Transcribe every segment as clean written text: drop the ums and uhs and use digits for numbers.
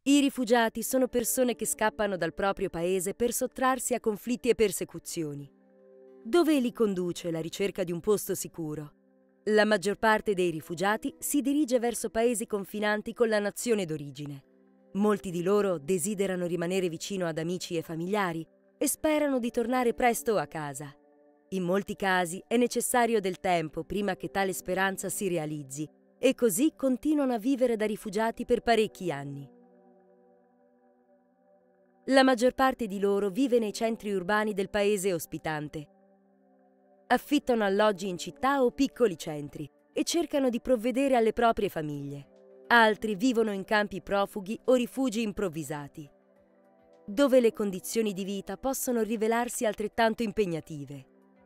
I rifugiati sono persone che scappano dal proprio paese per sottrarsi a conflitti e persecuzioni. Dove li conduce la ricerca di un posto sicuro? La maggior parte dei rifugiati si dirige verso paesi confinanti con la nazione d'origine. Molti di loro desiderano rimanere vicino ad amici e familiari e sperano di tornare presto a casa. In molti casi è necessario del tempo prima che tale speranza si realizzi e così continuano a vivere da rifugiati per parecchi anni. La maggior parte di loro vive nei centri urbani del paese ospitante. Affittano alloggi in città o piccoli centri e cercano di provvedere alle proprie famiglie. Altri vivono in campi profughi o rifugi improvvisati, dove le condizioni di vita possono rivelarsi altrettanto impegnative.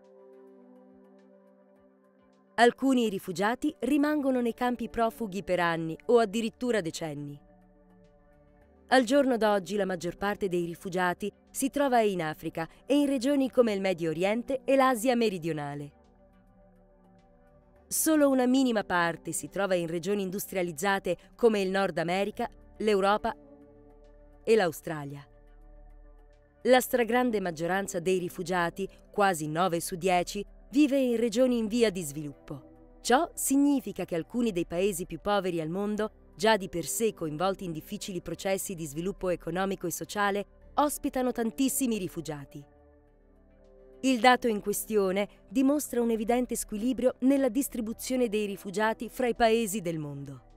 Alcuni rifugiati rimangono nei campi profughi per anni o addirittura decenni. Al giorno d'oggi la maggior parte dei rifugiati si trova in Africa e in regioni come il Medio Oriente e l'Asia meridionale. Solo una minima parte si trova in regioni industrializzate come il Nord America, l'Europa e l'Australia. La stragrande maggioranza dei rifugiati, quasi 9 su 10, vive in regioni in via di sviluppo. Ciò significa che alcuni dei paesi più poveri al mondo, già di per sé coinvolti in difficili processi di sviluppo economico e sociale, ospitano tantissimi rifugiati. Il dato in questione dimostra un evidente squilibrio nella distribuzione dei rifugiati fra i paesi del mondo.